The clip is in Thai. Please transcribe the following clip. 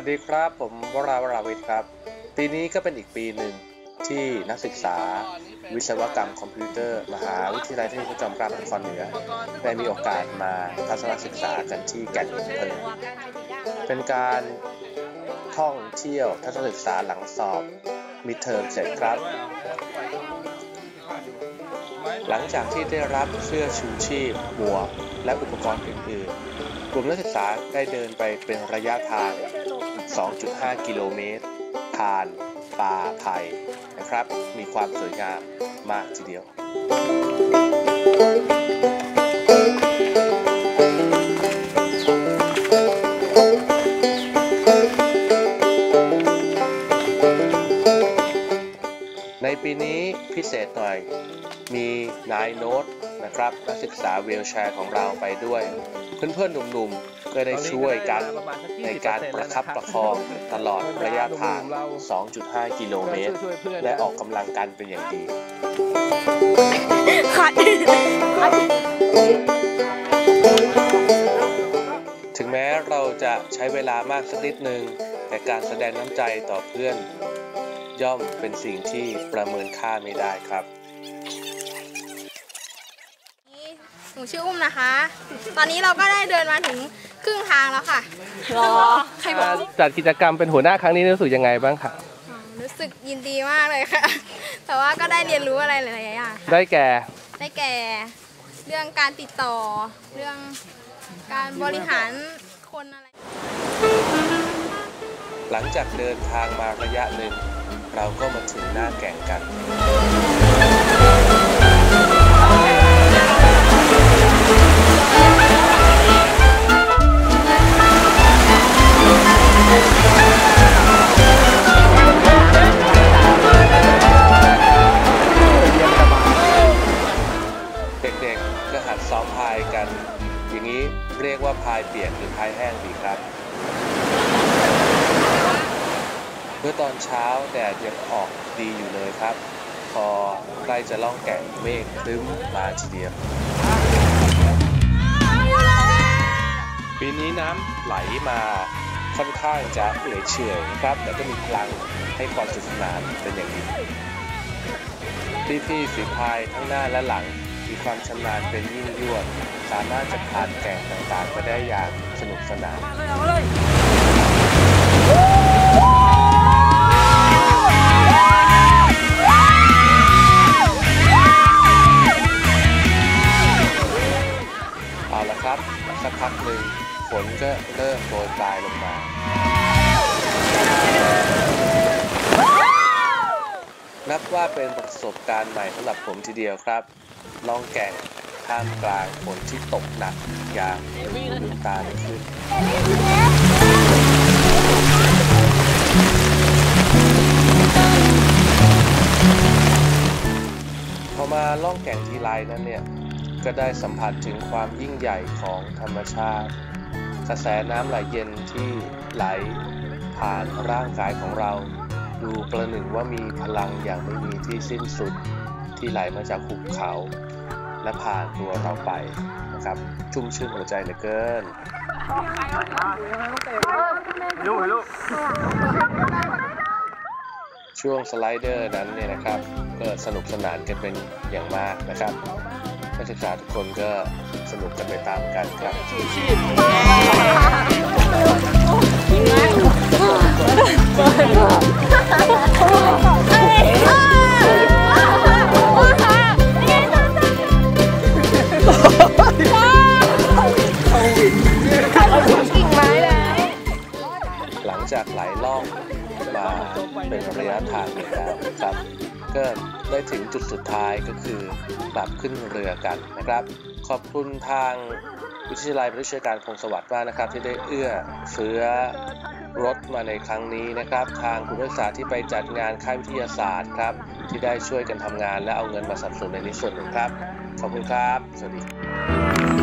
สดีครับผมวราวิทย์ครับปีนี้ก็เป็นอีกปีหนึ่งที่นักศึกษาวิศวกรรมคอมพิวเตอร์มหาวิทยาลัยเทคนิคจอมเกล้านครเหนือได้มีโอกาสมาทัศนศึกษากันที่แก่นเพลิงเป็นการท่องเที่ยวทัศนศึกษาหลังสอบมิดเทอมเสร็จครับหลังจากที่ได้รับเสื้อชูชีพหมวกและอุปกรณ์อื่นๆกลุ่มนักศึกษาได้เดินไปเป็นระยะทาง 2.5 กิโลเมตรผ่านป่าไผ่นะครับมีความสวยงามมากทีเดียวในปีนี้พิเศษหน่อยมีนายโน้ตนะครับนักศึกษาวีลแชร์ของเราไปด้วยเพื่อนๆหนุ่มๆก็ได้ช่วยกันในการประคับประคองตลอดระยะทาง 2.5 กิโลเมตรและออกกำลังกันเป็นอย่างดีถึงแม้เราจะใช้เวลามากสักนิดนึงแต่การแสดงน้ำใจต่อเพื่อนย่อมเป็นสิ่งที่ประเมินค่าไม่ได้ครับหนูชื่ออุ้มนะคะตอนนี้เราก็ได้เดินมาถึงครึ่งทางแล้วค่ะใครบอกจัดกิจกรรมเป็นหัวหน้าครั้งนี้รู้สึกยังไงบ้างคะรู้สึกยินดีมากเลยค่ะแต่ว่าก็ได้เรียนรู้อะไรหลายๆอย่างได้แก่เรื่องการติดต่อเรื่องการบริหารคนอะไรหลังจากเดินทางมาระยะหนึ่งเราก็มาถึงหน้าแก่งกันเด็กๆก็หัดซ้อมพายกันอย่างนี้เรียกว่าพายเปียกหรือพายแห้งดีครับเมื่อตอนเช้าแดดยังออกดีอยู่เลยครับพอใกล้จะล่องแก่งเมฆครึ้มมาทีเดียวปีนี้น้ำไหลมาค่อนข้างจะเอื่อยเฉอยครับแต่ก็มีพลังให้ความสนุกสนานเป็นอย่างดีพี่ๆฝีพายทั้งหน้าและหลังมีความชำนาญเป็นยิ่งยวดสามารถจะผ่านแก่งต่างๆไปได้อย่างสนุกสนานเอาละครับสักพักหนึ่งฝนก็เริ่มโปรยปลายลงมานับว่าเป็นประสบการณ์ใหม่สำหรับผมทีเดียวครับล่องแก่งท่ามกลางฝนที่ตกหนักอย่างลืมตาไม่ขึ้นพอมาล่องแก่งทีไรนั้นเนี่ยก็ได้สัมผัสถึงความยิ่งใหญ่ของธรรมชาติกระแสน้ำไหลเย็นที่ไหลผ่านร่างกายของเราดูประหนึ่งว่ามีพลังอย่างไม่มีที่สิ้นสุดที่ไหลมาจากหุบเขาและผ่านตัวเราไปนะครับชุ่มชื่นหัวใจเหลือเกินช่วงสไลเดอร์นั้นเนี่ยนะครับก็สนุกสนานกันเป็นอย่างมากนะครับนักศึกษาทุกคนก็สนุกกันไปตามกันครับหลังจากไหลล่องมาเป็นระยะทางหนึ่งแล้วครับก็ได้ถึงจุดสุดท้ายก็คือกลับขึ้นเรือกันนะครับขอบคุณทางวิทยาลัยวิชาการพงศวัสดิ์มากนะครับที่ได้เอื้อเฟื้อรถมาในครั้งนี้นะครับทางคุณนักศึกษาที่ไปจัดงานค่ายวิทยาศาสตร์ครับที่ได้ช่วยกันทำงานและเอาเงินมาสนับสนุนในนี้ส่วนหนึ่งครับขอบคุณครับสวัสดี